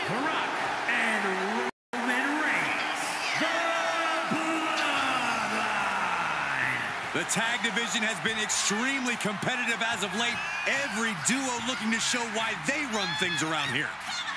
Brock and Roman Reigns, the Bloodline. The tag division has been extremely competitive as of late. Every duo looking to show why they run things around here.